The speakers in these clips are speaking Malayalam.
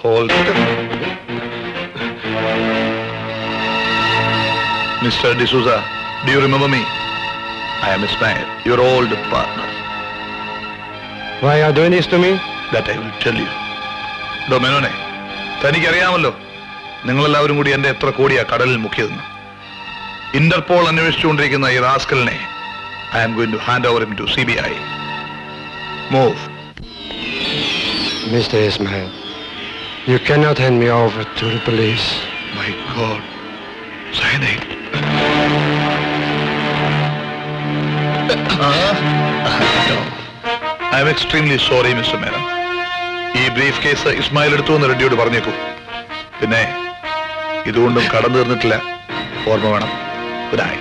Hold it. Mr. D'Souza, do you remember me? I am Ismail, your old partner. Why are you doing this to me? That I will tell you. Domenone, തനിക്കറിയാമല്ലോ നിങ്ങളെല്ലാവരും കൂടി എന്റെ എത്ര കോടിയാ കടലിൽ മുക്കിയതെന്ന്. ഇന്റർപോൾ അന്വേഷിച്ചുകൊണ്ടിരിക്കുന്ന ഈ റാസ്കലിനെ I am going to hand over him to CBI. Move. Mr. Ismail, you cannot hand me over to the police. My God. Cyanide. No. I am extremely sorry, Mr. Menon. ഈ ബ്രീഫ് കേസ് ഇസ്മായിൽ എടുത്തു എന്ന് റെഡ്ഡിയോട് പറഞ്ഞേക്കൂ. പിന്നെ ഇതുകൊണ്ടും കടന്നു തീർന്നിട്ടില്ല. ഓർമ്മ വേണം. Good night.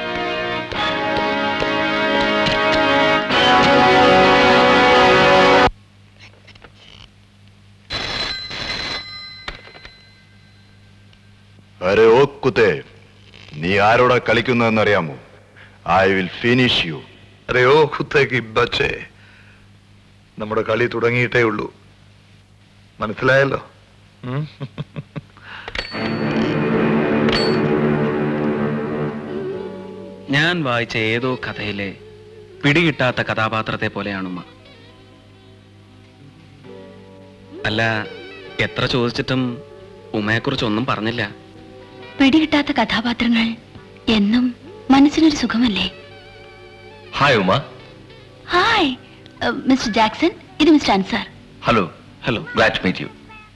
अरे ओ कुत्ते, നീ ആരോടാ കളിക്കുന്നതെന്നറിയാമോ? I will finish you. अरे ओ कुत्ते की बच्चे, നമ്മുടെ കളി തുടങ്ങിയിട്ടേ ഉള്ളൂ. മനസ്സിലായല്ലോ? ഞാൻ വായിച്ച ഏതോ കഥയിലെ പിടികിട്ടാത്ത കഥാപാത്രത്തെ പോലെയാണുമ്മ. അല്ല, എത്ര ചോദിച്ചിട്ടും ഉമ്മയെക്കുറിച്ചൊന്നും പറഞ്ഞില്ല. പിടികിട്ടാത്ത കഥാപാത്രങ്ങൾ എന്നും മനസ്സിനൊരു സുഖമല്ലേ? ഹായ് ഉമ്മ. ഹായ് മിസ്റ്റർ ജാക്സൺ, ഇത് mister Ansar. Hello. Hello, glad to meet you.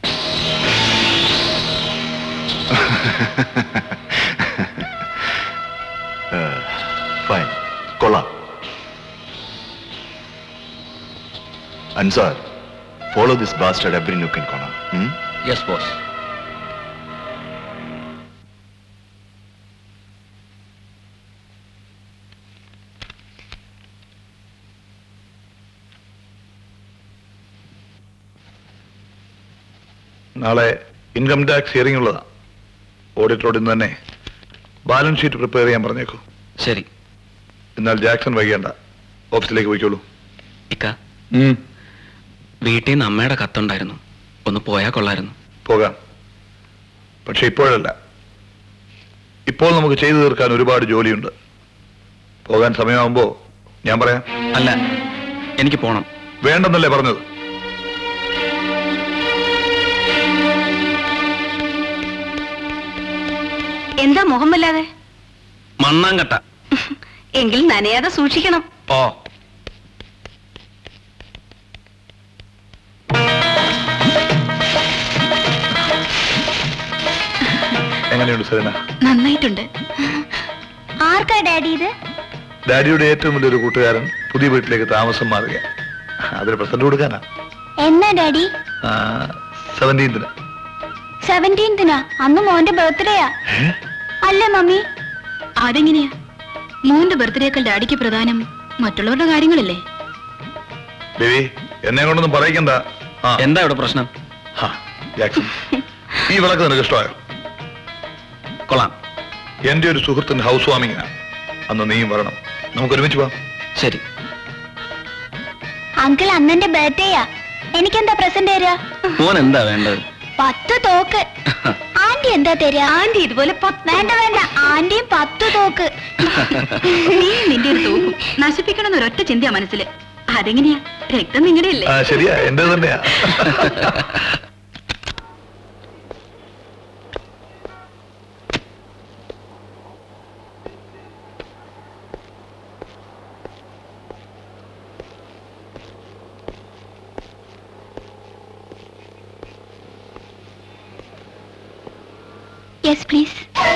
Fine. കൊള്ളാം. Ansar, follow this bastard every nook and corner. Yes, boss. നാളെ ഇൻകം ടാക്സ് ഹിയറിംഗ് ഉള്ളതാ. ഓഡിറ്ററോട് ഇന്ന് തന്നെ ബാലൻസ് ഷീറ്റ് പ്രിപ്പയർ ചെയ്യാൻ പറഞ്ഞേക്കൂ. ശരി. എന്നാൽ ജാക്സൺ വൈകേണ്ട, ഓഫീസിലേക്ക് പോയിക്കോളൂ. ഇക്ക, വീട്ടിൽ നിന്ന് അമ്മയുടെ കത്തുണ്ടായിരുന്നു, ഒന്ന് പോയാൽ കൊള്ളായിരുന്നു. പോകാം, പക്ഷെ ഇപ്പോഴല്ല. ഇപ്പോൾ നമുക്ക് ചെയ്തു തീർക്കാൻ ഒരുപാട് ജോലിയുണ്ട്. പോകാൻ സമയമാകുമ്പോ ഞാൻ പറയാം. അല്ല, എനിക്ക് പോണം. വേണ്ടെന്നല്ലേ പറഞ്ഞത്? എന്താ മുഹമ്മല്ലാതെ? മണ്ണാങ്കട്ട. എങ്കിൽ നനയാതെ സൂക്ഷിക്കണം. ഓ, എങ്ങനെയുണ്ട് സെറീന? നന്നായിട്ടുണ്ട്. ആർക്കാ ഡാഡി ഇത്? ഡാഡിയുടെ ഏറ്റവും വലിയൊരു കൂട്ടുകാരൻ പുതിയ വീട്ടിലേക്ക് താമസം മാറുക. അതിന് പ്രസന്റ് കൊടുക്കാനാ. എന്നാ ഡാഡി? 17th. 17th? അന്ന് മോന്റെ ബർത്ത്ഡേയാ അല്ലേ മമ്മി? അതെങ്ങനെയാ? മോന്റെ ബർത്ത്ഡേക്കാൾ ഡാഡിക്ക് പ്രധാനം മറ്റുള്ളവരുടെ കാര്യങ്ങളല്ലേ? ബേബി, എന്നെ കൊണ്ടൊന്നും പറയിക്കണ്ട. എന്താ ഇവിടെ പ്രശ്നം? ജാക്സൺ, ഈ വിളക്ക് നിനക്ക് ഇഷ്ടമായോ? കൊള്ളാം. എന്റെ ഒരു സുഹൃത്തിന്റെ ഹൗസ് വാമിങ്ങിനാ. അന്ന് നീയും വരണം, നമുക്ക് ഒരുമിച്ച് പോവാം. ശരി. അങ്കിൾ, അന്നെന്റെ ബർത്ത്ഡേയാ. എനിക്കെന്താ പ്രസന്റ് തരാ? മോൻ എന്താ വേണ്ടത്? 10 തോക്ക്. ആന്റി എന്താ തരാ? ആന്റി ഇതുപോലെ വേണ്ട വേണ്ട, ആന്റിയും 10 തോക്ക്. നീ നിന്റെ ഒരു തോക്കും നശിപ്പിക്കണം ഒരൊറ്റ ചിന്തയാ മനസ്സില്. അതെങ്ങനെയാ? രക്തം നിങ്ങളുടെ അല്ലേ? ശരിയാ, എന്റെ തന്നെയാ. Yes, please.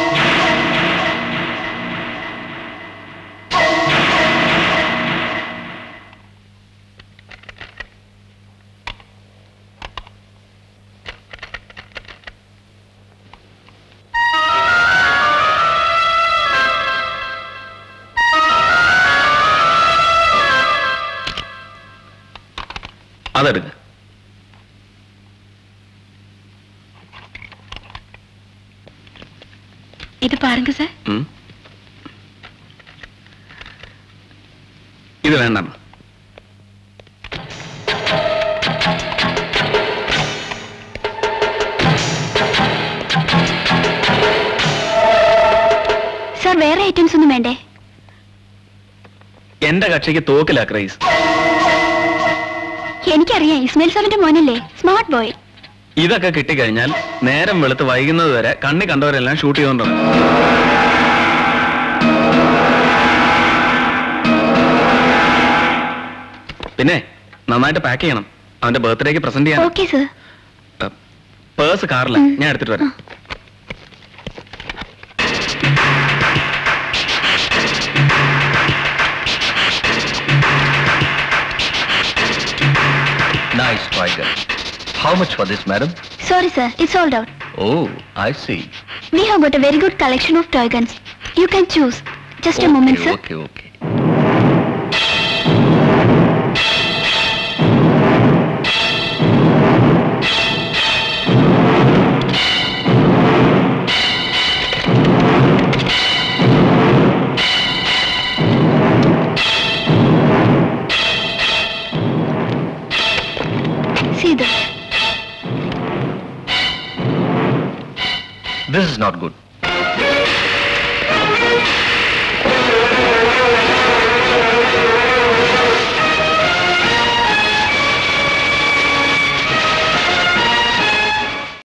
അതെടുക്ക. இது பாருங்க சார். இது வேண்டாம். സാർ വേറെ ഐറ്റംസ് ഒന്നും വേണ്ടേ? എന്റെ കക്ഷിക്ക് തോക്കില്ല ക്രൈസ്. എനിക്കറിയാം, ഇസ്മായിൽ സാറിന്റെ മോനല്ലേ, സ്മാർട്ട് ബോയ്. ഇതൊക്കെ കിട്ടിക്കഴിഞ്ഞാൽ നേരം വെളുത്ത് വൈകുന്നത് വരെ കണ്ണി കണ്ടവരെല്ലാം ഷൂട്ട് ചെയ്തോണ്ടാണ്. പിന്നെ നന്നായിട്ട് പാക്ക് ചെയ്യണം, അവന്റെ ബർത്ത്ഡേക്ക് പ്രസന്റ് ചെയ്യാൻ. Okay sir. പേഴ്സ് കാറില്ല, ഞാൻ എടുത്തിട്ട് വരാം. Nice tiger. How much for this, madam? Sorry sir, it's sold out. Oh, I see. We have got a very good collection of toy guns. You can choose. Just a moment, sir. Okay. See this. This is not good.